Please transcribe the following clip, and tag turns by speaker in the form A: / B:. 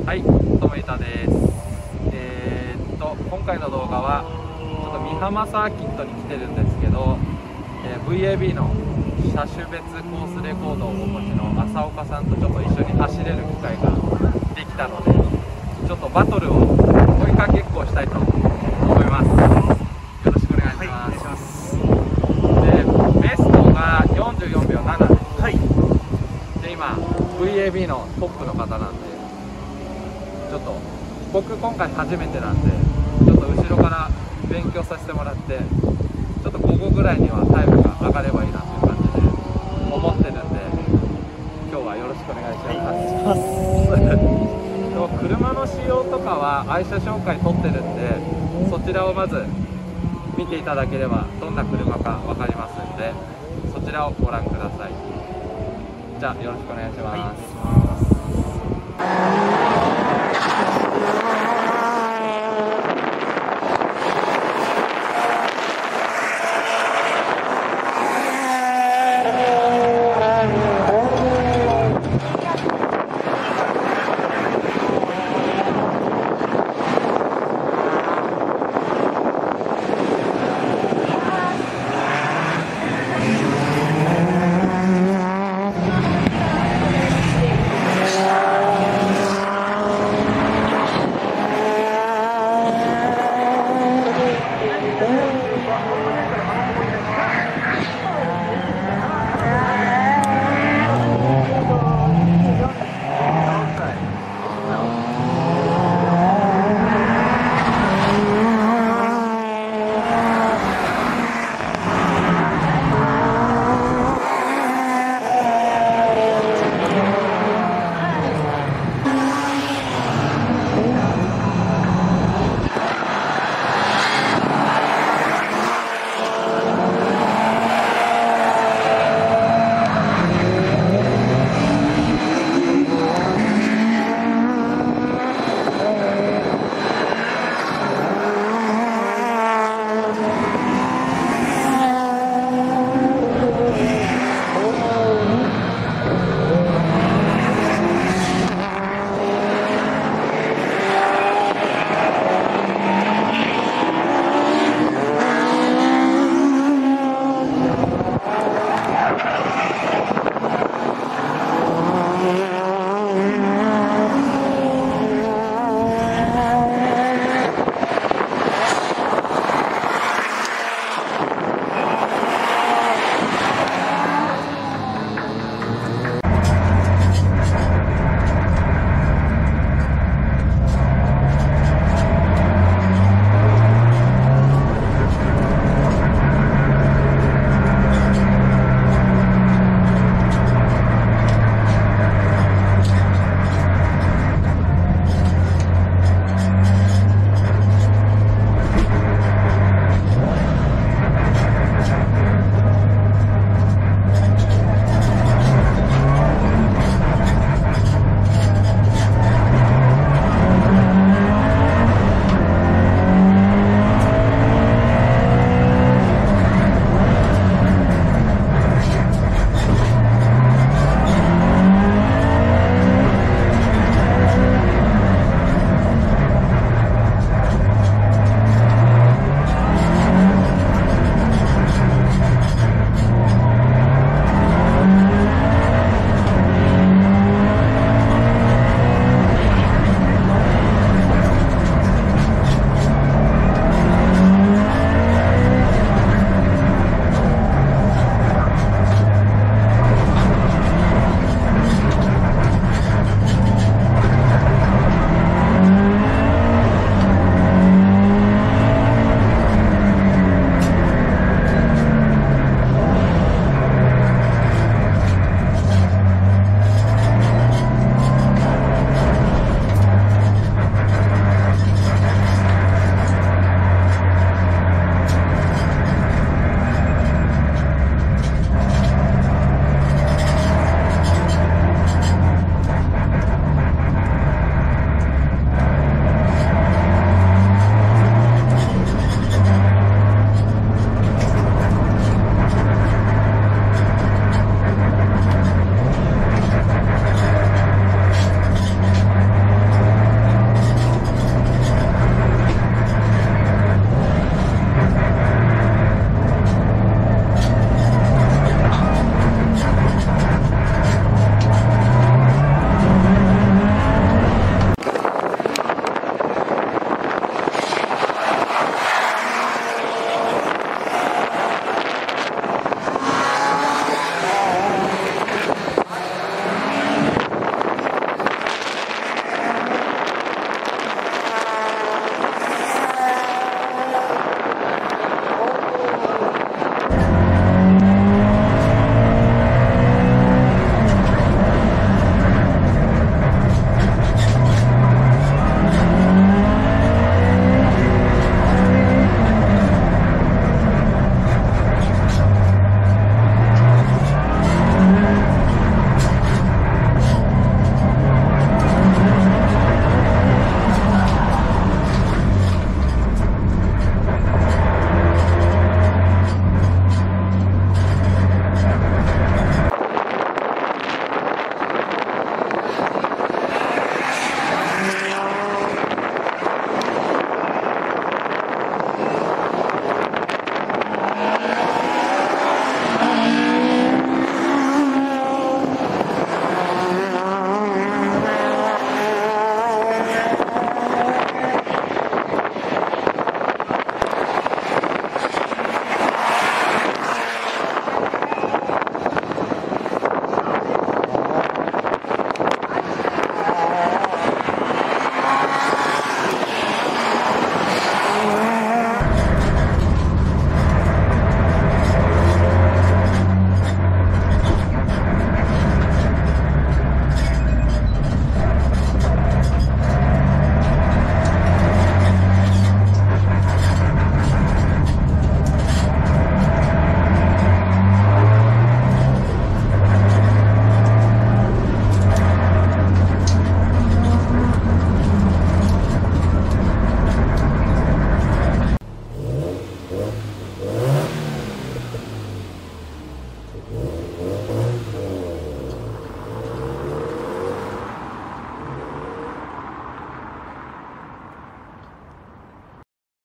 A: はい、ともいたです。今回の動画はちょっと美浜サーキットに来てるんですけど、VAB の車種別コースレコードをお持ちの浅岡さんとちょっと一緒に走れる機会ができたので、ちょっとバトルを追いかけっこをしたいと思います。よろしくお願いします。で、ベストが44秒7です。
B: はい。
A: で、今 VAB のトップの方なんで、ちょっと僕今回初めてなんで、ちょっと後ろから勉強させてもらって、ちょっと午後ぐらいにはタイムが上がればいいなという感じで思ってるんで、今日はよろしくお願いします。でも車の仕様とかは愛車紹介撮ってるんで、そちらをまず見ていただければどんな車か分かりますんで、そちらをご覧ください。じゃあよろしくお願いします。